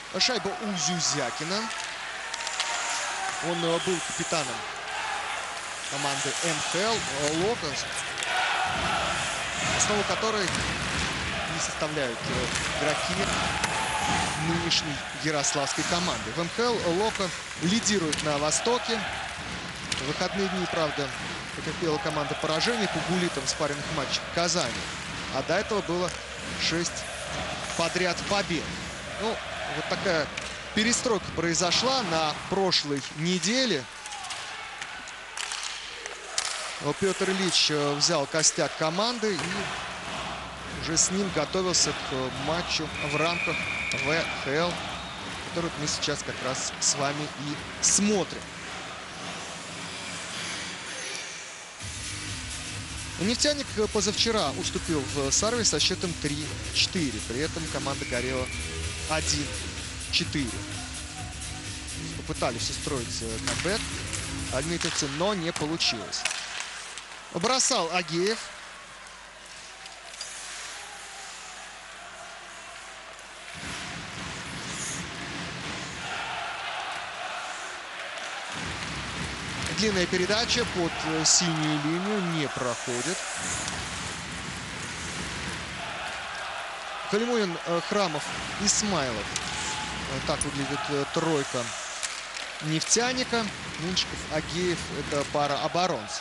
Шайба у Зюзякина. Он был капитаном команды МХЛ Локонс, основу которой не составляют игроки нынешней ярославской команды. В МХЛ Локо лидирует на Востоке. В выходные дни, правда, потерпела команда поражение по гулитам в спарринг матчах в Казани. А до этого было 6 подряд побед. Ну, вот такая перестройка произошла на прошлой неделе. Петр Ильич взял костяк команды и уже с ним готовился к матчу в рамках ВХЛ, который мы сейчас как раз с вами и смотрим. Нефтяник позавчера уступил в Сарове со счетом 3-4. При этом команда горела 1-4. Попытались устроить камбэк альметьевцы, но не получилось. Бросал Агеев. Длинная передача под синюю линию не проходит. Калимулин, Храмов, Исмайлов. Так выглядит тройка нефтяника. Меньшиков, Агеев — это пара оборонцев.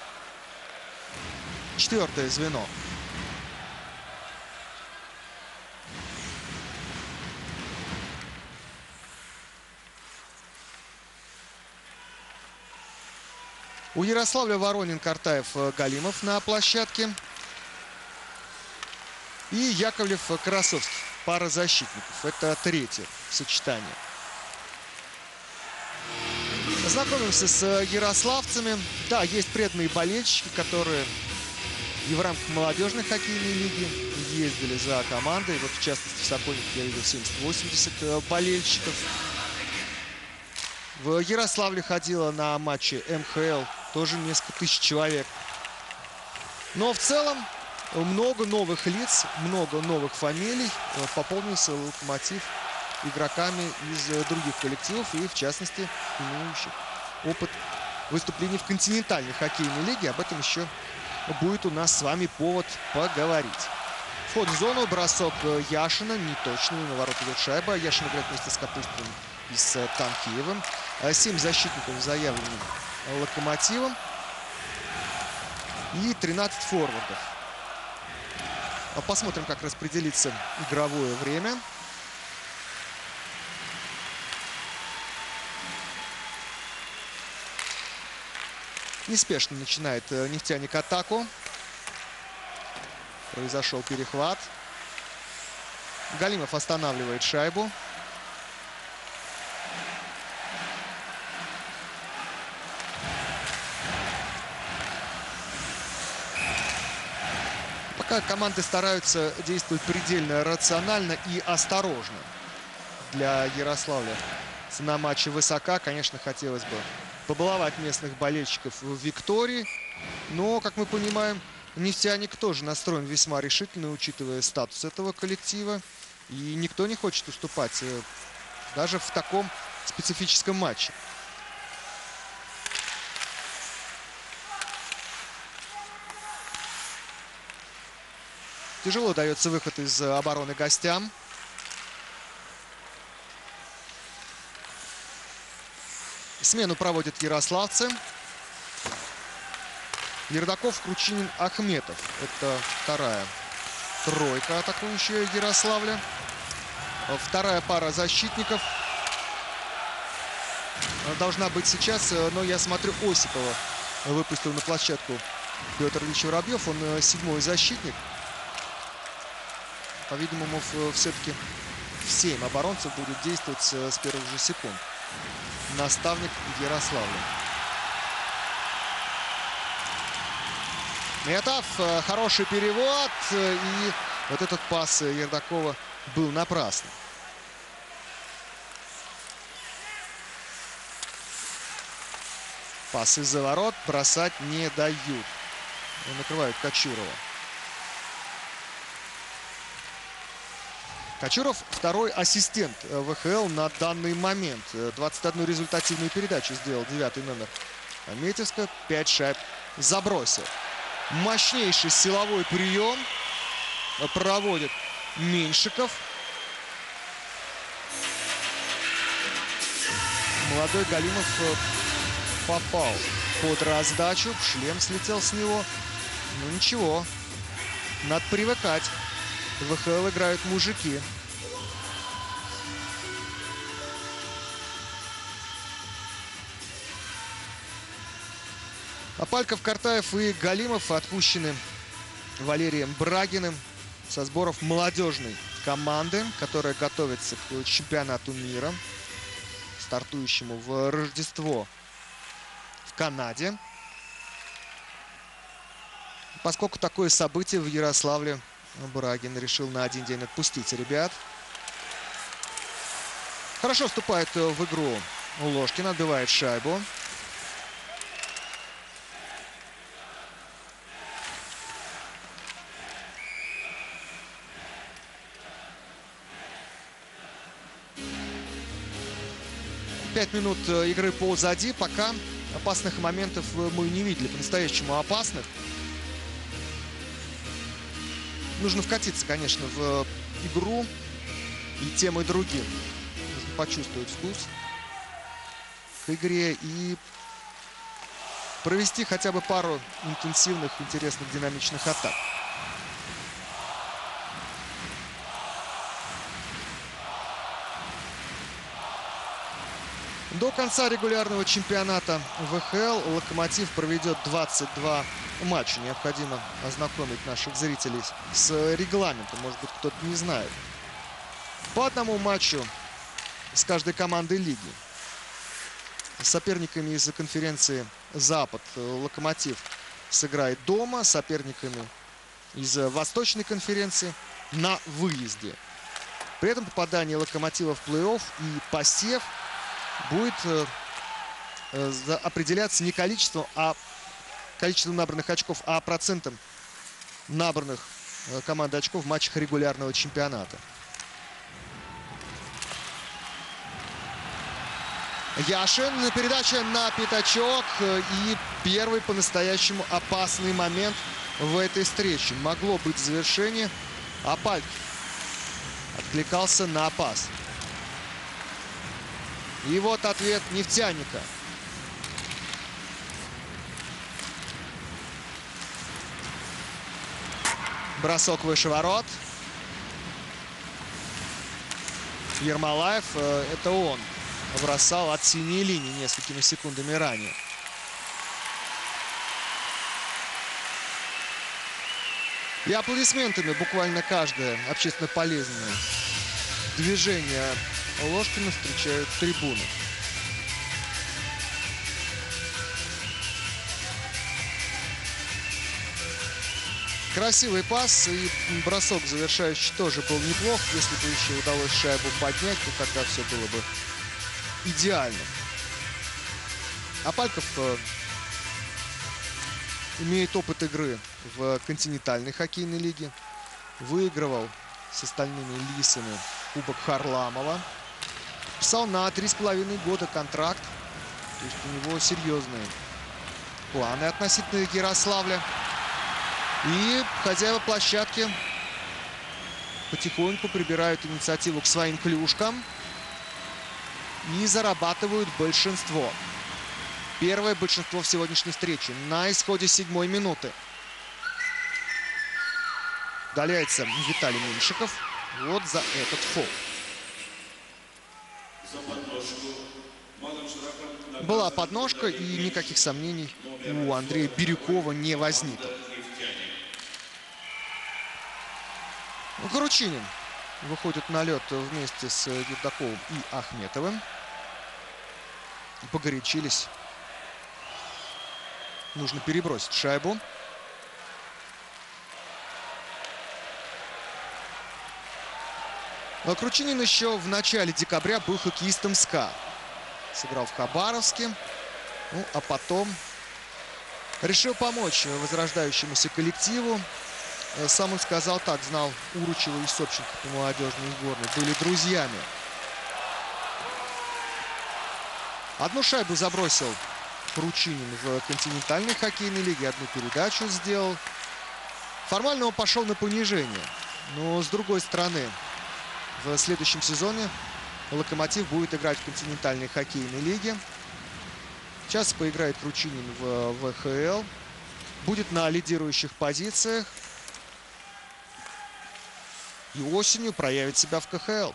Четвертое звено. У Ярославля Воронин, Картаев, Галимов на площадке. И Яковлев, Красовский. Пара защитников. Это третье сочетание. Знакомимся с ярославцами. Да, есть преданные болельщики, которые и в рамках молодежной хоккейной лиги ездили за командой. Вот в частности в Сокольниках я видел 70-80 болельщиков. В Ярославле ходило на матчи МХЛ тоже несколько тысяч человек. Но в целом много новых лиц, много новых фамилий. Пополнился Локомотив игроками из других коллективов и, в частности, имеющих опыт выступлений в континентальной хоккейной лиге. Об этом еще будет у нас с вами повод поговорить. Вход в зону, бросок Яшина, неточный, на ворот идет шайба. Яшин играет вместе с Капустиным и с Танкиевым. 7 защитников заявлены Локомотивом и 13 форвардов. Посмотрим, как распределится игровое время. Неспешно начинает нефтяник атаку. Произошел перехват. Галимов останавливает шайбу. Пока команды стараются действовать предельно рационально и осторожно. Для Ярославля цена матча высока. Конечно, хотелось бы побаловать местных болельщиков в Виктории. Но, как мы понимаем, нефтяник тоже настроен весьма решительно, учитывая статус этого коллектива. И никто не хочет уступать даже в таком специфическом матче. Тяжело дается выход из обороны гостям. Смену проводят ярославцы. Ердаков, Кручинин, Ахметов. Это вторая тройка атакующая Ярославля. Вторая пара защитников должна быть сейчас, но я смотрю, Осипова выпустил на площадку Петр Ильич Воробьев. Он 7-й защитник. По-видимому, все-таки в 7 оборонцев будет действовать с первых же секунд наставник Ярославля. Метов, хороший перевод. И вот этот пас Ердакова был напрасным. Пас из-за ворот бросать не дают. Накрывают Кочурова. Кочуров второй ассистент ВХЛ на данный момент. 21 результативную передачу сделал 9-й номер Аметьевска. 5 шайб забросил. Мощнейший силовой прием проводит Меньшиков. Молодой Галимов попал под раздачу. Шлем слетел с него. Ну ничего, надо привыкать. В ВХЛ играют мужики. Апальков, Картаев и Галимов отпущены Валерием Брагиным со сборов молодежной команды, которая готовится к чемпионату мира, стартующему в Рождество в Канаде. Поскольку такое событие в Ярославле, Брагин решил на один день отпустить ребят. Хорошо вступает в игру Ложкин, отбивает шайбу. Пять минут игры позади. Пока опасных моментов мы не видели, по-настоящему опасных. Нужно вкатиться, конечно, в игру и тем, и другим. Нужно почувствовать вкус к игре и провести хотя бы пару интенсивных, интересных, динамичных атак. До конца регулярного чемпионата ВХЛ «Локомотив» проведет 22 матча. Необходимо ознакомить наших зрителей с регламентом. Может быть, кто-то не знает. По одному матчу с каждой командой лиги. С соперниками из конференции «Запад» «Локомотив» сыграет дома. С соперниками из Восточной конференции на выезде. При этом попадание «Локомотива» в плей-офф и посев будет определяться не количеством набранных очков, а процентом набранных командой очков в матчах регулярного чемпионата. Яшин, передача на пятачок и первый по-настоящему опасный момент в этой встрече. Могло быть завершение. Апальков откликался на пас. И вот ответ нефтяника. Бросок выше ворот. Ермолаев, это он бросал от синей линии несколькими секундами ранее. И аплодисментами буквально каждое общественно полезное движение Ложкина встречают трибуны. Красивый пас и бросок завершающий тоже был неплох. Если бы еще удалось шайбу поднять, то тогда все было бы идеально. Апальков имеет опыт игры в континентальной хоккейной лиге. Выигрывал с остальными лисами Кубок Харламова. Писал на 3,5 года контракт. То есть у него серьезные планы относительно Ярославля. И хозяева площадки потихоньку прибирают инициативу к своим клюшкам и зарабатывают большинство. Первое большинство в сегодняшней встрече на исходе 7-й минуты. Удаляется Виталий Меньшиков. Вот за этот фол. Была подножка, и никаких сомнений у Андрея Бирюкова не возникло. Кручинин выходит на лед вместе с Евдоковым и Ахметовым. Погорячились. Нужно перебросить шайбу. Кручинин еще в начале декабря был хоккеистом СКА. Сыграл в Хабаровске. Ну, а потом решил помочь возрождающемуся коллективу. сам он сказал так, знал Уручева и Собченко по молодежной сборной, были друзьями. Одну шайбу забросил Кручинин в континентальной хоккейной лиге, одну передачу сделал. Формально он пошел на понижение. Но с другой стороны, в следующем сезоне Локомотив будет играть в континентальной хоккейной лиге. Сейчас поиграет Кручинин в ВХЛ. Будет на лидирующих позициях. И осенью проявит себя в КХЛ.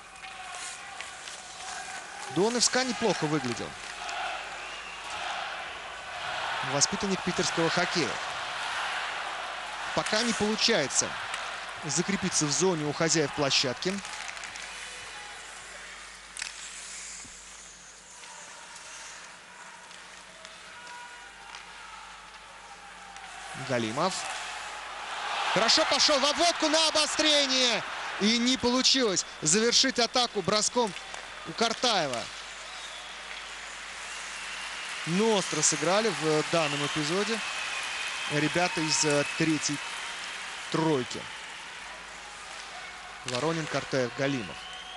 До НФСК неплохо выглядел. Воспитанник питерского хоккея. Пока не получается закрепиться в зоне у хозяев площадки. Галимов. Хорошо пошел в обводку на обострение. И не получилось завершить атаку броском у Картаева. Но остро сыграли в данном эпизоде ребята из третьей тройки. Воронин, Картаев, Галимов.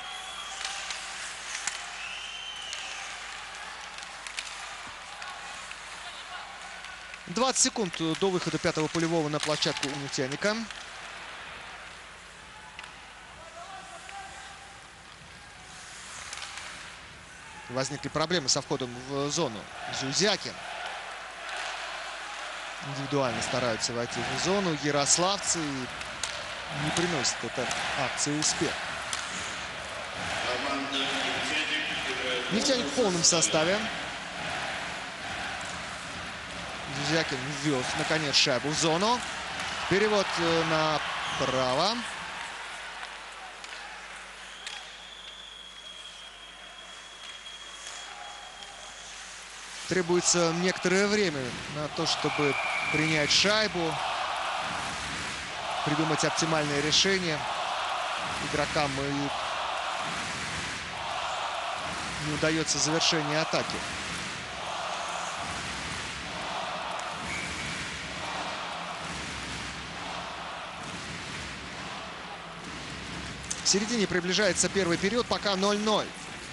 «20 секунд до выхода пятого полевого на площадку у нефтяника. Возникли проблемы со входом в зону. Зюзякин. Индивидуально стараются войти в зону. Ярославцы не приносят этой акции успех. Нефтяник в полном составе. Зюзякин ввез, наконец, шайбу в зону. Перевод направо. Требуется некоторое время на то, чтобы принять шайбу, придумать оптимальное решение. Игрокам и не удается завершение атаки. В середине приближается первый период, пока 0-0.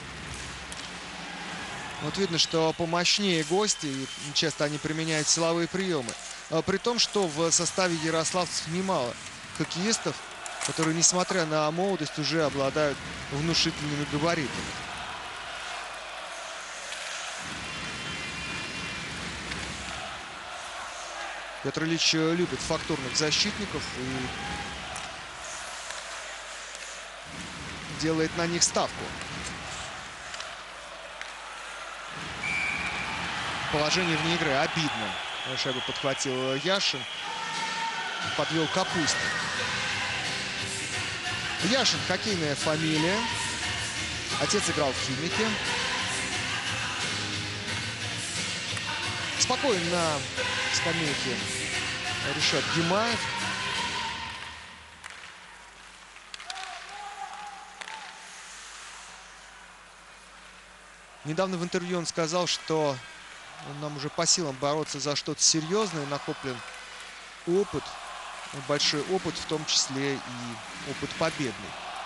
Вот видно, что помощнее гости, и часто они применяют силовые приемы. При том, что в составе ярославцев немало хоккеистов, которые, несмотря на молодость, уже обладают внушительными габаритами. Петр Ильич любит фактурных защитников и делает на них ставку. Положение вне игры обидно. Шайбу подхватил Яшин. Подвел Капустин. Яшин — хоккейная фамилия. Отец играл в Химике. Спокойно на скамейке Ришат Гимаев. Недавно в интервью он сказал, что нам уже по силам бороться за что-то серьезное. Накоплен опыт, большой опыт, в том числе и опыт победный.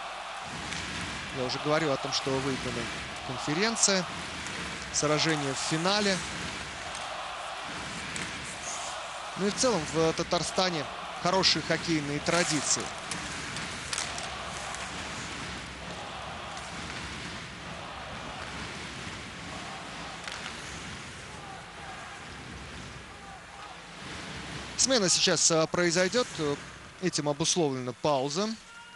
Я уже говорил о том, что выиграна конференция, сражение в финале. Ну и в целом в Татарстане хорошие хоккейные традиции. Смена сейчас произойдет. Этим обусловлена пауза.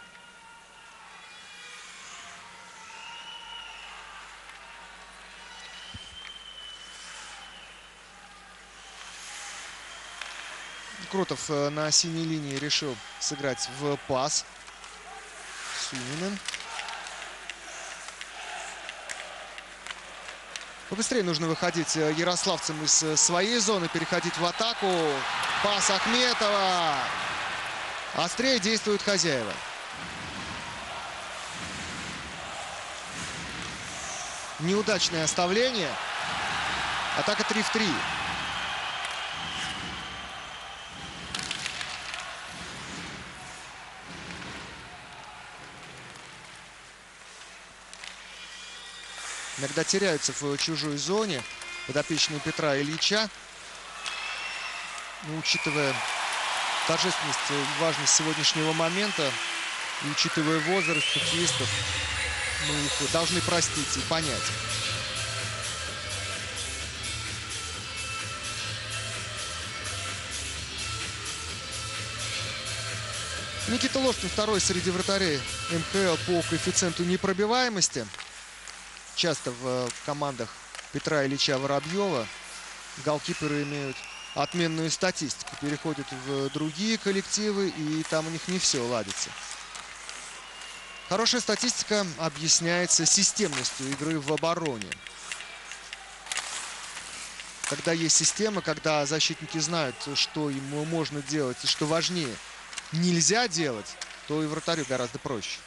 Крутов на синей линии решил сыграть в пас. Сунинен. Побыстрее нужно выходить ярославцам из своей зоны, переходить в атаку. Пас Ахметова. Острее действуют хозяева. Неудачное оставление. Атака 3-3. иногда теряются в чужой зоне подопечные Петра Ильича. Но, учитывая торжественность и важность сегодняшнего момента, и учитывая возраст хоккеистов, мы их должны простить и понять. Никита Ложкин второй среди вратарей МХЛ по коэффициенту непробиваемости. Часто в командах Петра Ильича Воробьева голкиперы имеют отменную статистику. Переходят в другие коллективы, и там у них не все ладится. Хорошая статистика объясняется системностью игры в обороне. Когда есть система, когда защитники знают, что им можно делать и что важнее нельзя делать, то и вратарю гораздо проще.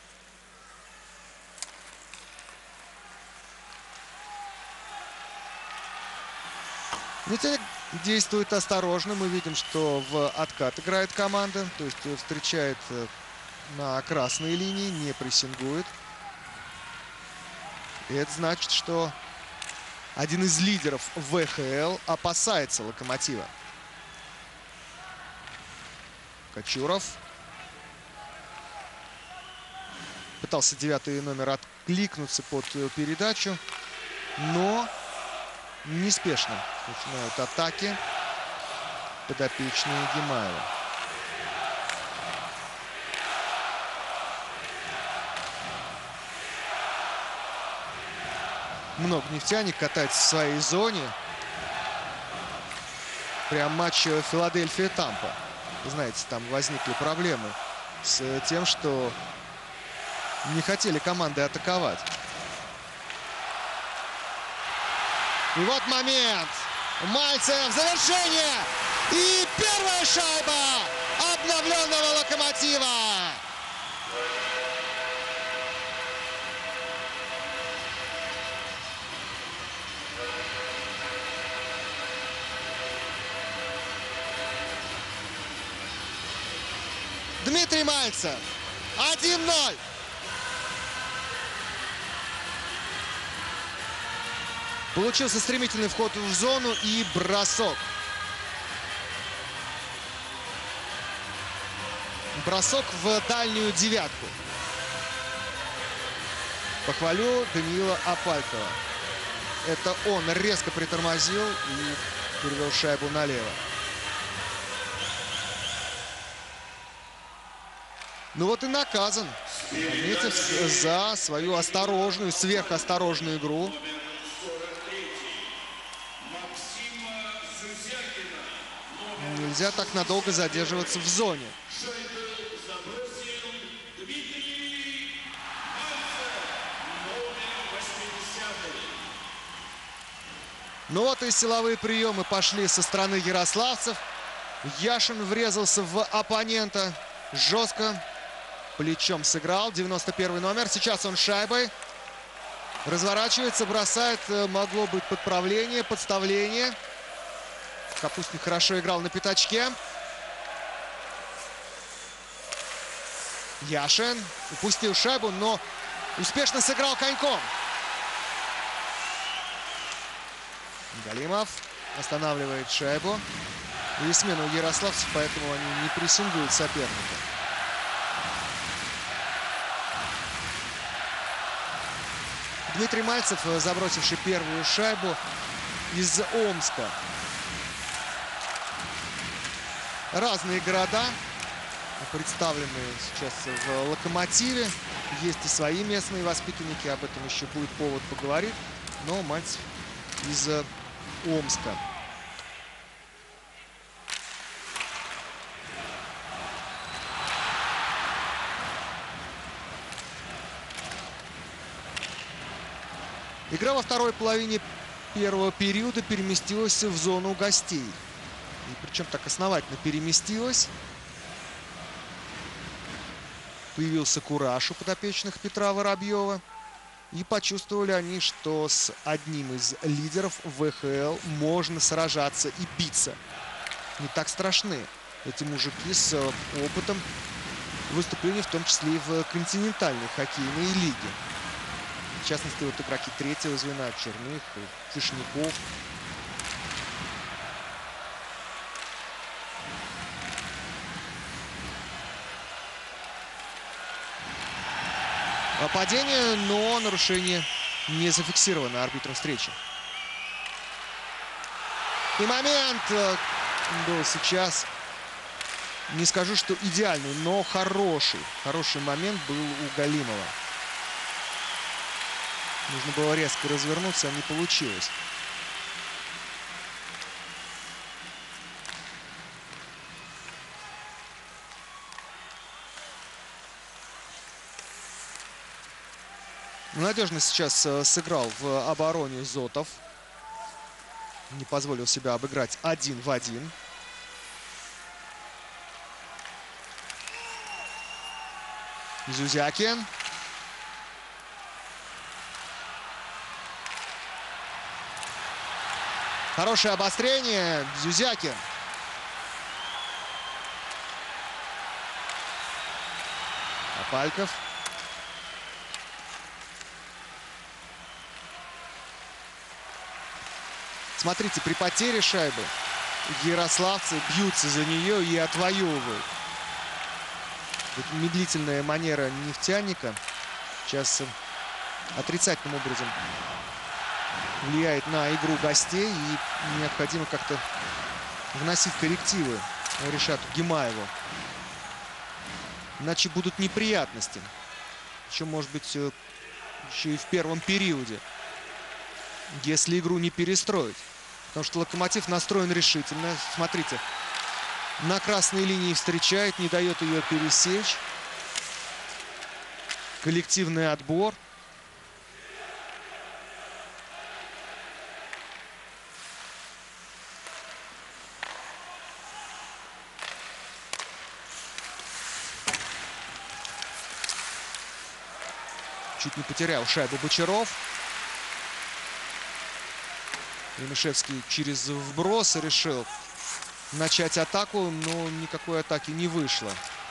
Митяник действует осторожно. Мы видим, что в откат играет команда. То есть встречает на красной линии, не прессингует. И это значит, что один из лидеров ВХЛ опасается Локомотива. Кочуров. Пытался 9-й номер откликнуться под передачу, но неспешно начинают атаки подопечные Гимаева. Много нефтяник катается в своей зоне. Прям матч Филадельфия-Тампа. Знаете, там возникли проблемы с тем, что не хотели команды атаковать. И вот момент. Мальцев, завершение. И первая шайба обновленного Локомотива. Дмитрий Мальцев. 1-0. Получился стремительный вход в зону и бросок. Бросок в дальнюю девятку. Похвалю Даниила Апалькова. Это он резко притормозил и перевел шайбу налево. Ну вот и наказан Метьев за свою осторожную, сверхосторожную игру. Нельзя так надолго задерживаться в зоне. Ну вот и силовые приемы пошли со стороны ярославцев. Яшин врезался в оппонента жестко. Плечом сыграл. 91 номер. Сейчас он шайбой. Разворачивается, бросает. Могло быть подправление, подставление. Капустник хорошо играл на пятачке. Яшин упустил шайбу, но успешно сыграл коньком. Галимов останавливает шайбу. И смена у ярославцев, поэтому они не прессингуют соперника. Дмитрий Мальцев, забросивший первую шайбу из Омска. Разные города представлены сейчас в Локомотиве. Есть и свои местные воспитанники, об этом еще будет повод поговорить. Но Мальцев из Омска. Игра во второй половине первого периода переместилась в зону гостей. И причем так основательно переместилась. Появился кураж у подопечных Петра Воробьева. И почувствовали они, что с одним из лидеров ВХЛ можно сражаться и биться. Не так страшны эти мужики с опытом выступлений, в том числе и в континентальной хоккейной лиге. В частности, вот игроки третьего звена, Черных, Вишняков. Падение, но нарушение не зафиксировано арбитром встречи. И момент был сейчас, не скажу, что идеальный, но хороший. Хороший момент был у Галимова. Нужно было резко развернуться, а не получилось. Надежно сейчас сыграл в обороне Зотов. Не позволил себя обыграть 1 в 1. Зюзякин. Хорошее обострение. Зюзякин. Апальков. Смотрите, при потере шайбы ярославцы бьются за нее и отвоевывают. Медлительная манера нефтяника сейчас отрицательным образом влияет на игру гостей. И необходимо как-то вносить коррективы Ришату Гимаеву. Иначе будут неприятности. Еще, может быть, еще и в первом периоде, если игру не перестроить. Потому что Локомотив настроен решительно. Смотрите, на красной линии встречает, не дает ее пересечь. Коллективный отбор. Чуть не потерял шайбу Бочаров. Янушевский через вброс решил начать атаку, но никакой атаки не вышло.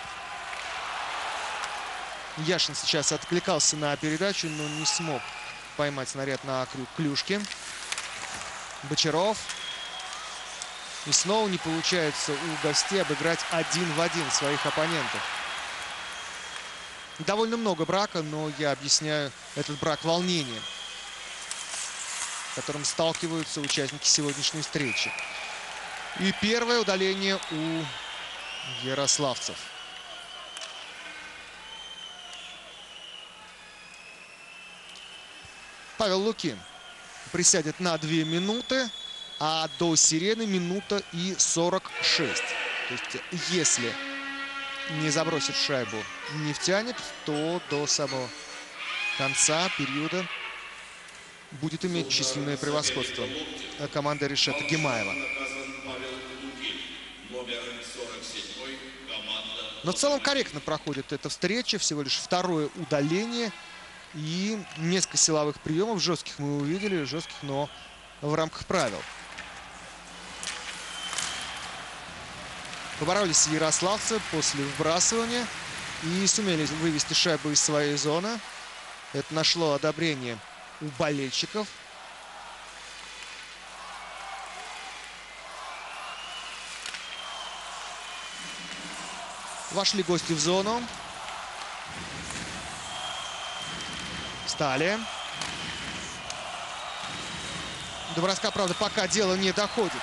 Яшин сейчас откликался на передачу, но не смог поймать снаряд на крюк клюшки. Бочаров. И снова не получается у гостей обыграть 1 в 1 своих оппонентов. Довольно много брака, но я объясняю этот брак волнением, с которым сталкиваются участники сегодняшней встречи. И первое удаление у ярославцев. Павел Лукин присядет на 2 минуты, а до сирены минута и 46. То есть, если не забросит шайбу нефтяник, то до самого конца периода будет иметь численное превосходство команда Ришата Гимаева. Но в целом корректно проходит эта встреча. Всего лишь второе удаление. И несколько силовых приемов. Жестких мы увидели. Жестких, но в рамках правил. Поборолись ярославцы после вбрасывания. И сумели вывести шайбу из своей зоны. Это нашло одобрение у болельщиков. Вошли гости в зону. Встали. До броска, правда, пока дело не доходит.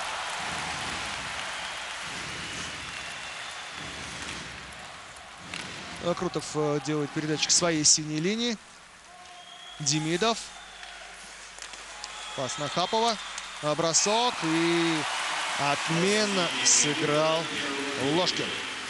Крутов делает передачу к своей синей линии. Демидов. Пас на Хапова. Бросок. И отменно сыграл Ложкин.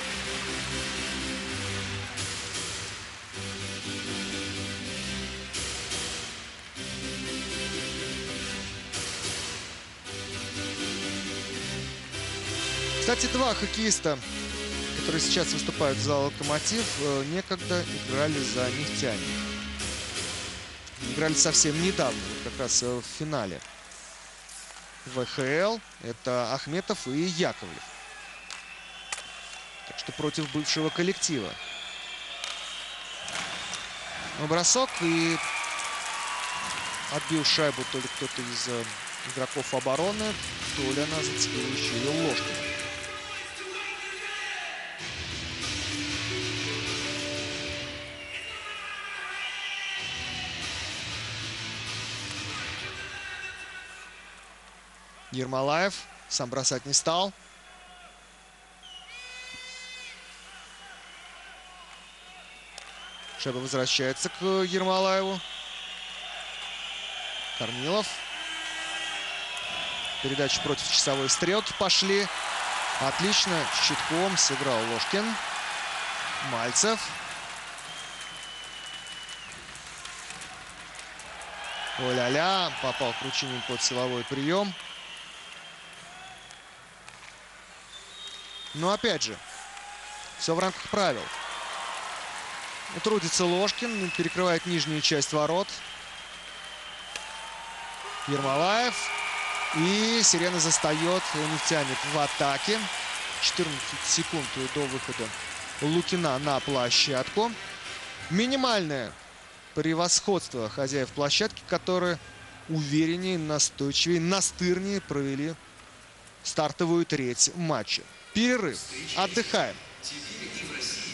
Кстати, два хоккеиста, которые сейчас выступают за Локомотив, некогда играли за нефтяник. Играли совсем недавно, как раз в финале ВХЛ. Это Ахметов и Яковлев. Так что против бывшего коллектива. Бросок, и отбил шайбу то ли кто-то из игроков обороны, то ли она зацепила еще и Ложкина. Ермолаев сам бросать не стал. Шайба возвращается к Ермолаеву. Корнилов. Передачи против часовой стрелки пошли. Отлично. Щитком сыграл Ложкин. Мальцев. О-ля-ля. Попал Кручинин под силовой прием. Но опять же, все в рамках правил. Трудится Ложкин, перекрывает нижнюю часть ворот. Ермолаев. И Сирена застает нефтяник в атаке. 14 секунд до выхода Лукина на площадку. Минимальное превосходство хозяев площадки, которые увереннее, настойчивее, настырнее провели стартовую треть матча. Перерыв. Отдыхаем.